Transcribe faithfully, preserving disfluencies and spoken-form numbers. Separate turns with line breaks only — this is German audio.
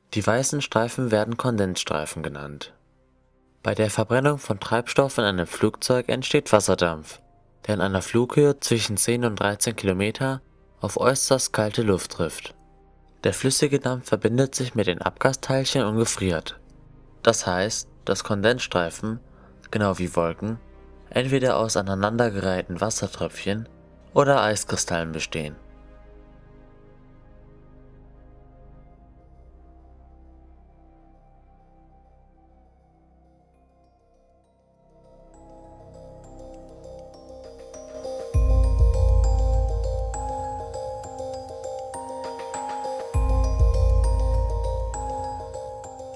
Die weißen Streifen werden Kondensstreifen genannt. Bei der Verbrennung von Treibstoff in einem Flugzeug entsteht Wasserdampf, der in einer Flughöhe zwischen zehn und dreizehn Kilometer auf äußerst kalte Luft trifft. Der flüssige Dampf verbindet sich mit den Abgasteilchen und gefriert. Das heißt, dass Kondensstreifen, genau wie Wolken, entweder aus aneinandergereihten Wassertröpfchen oder Eiskristallen bestehen.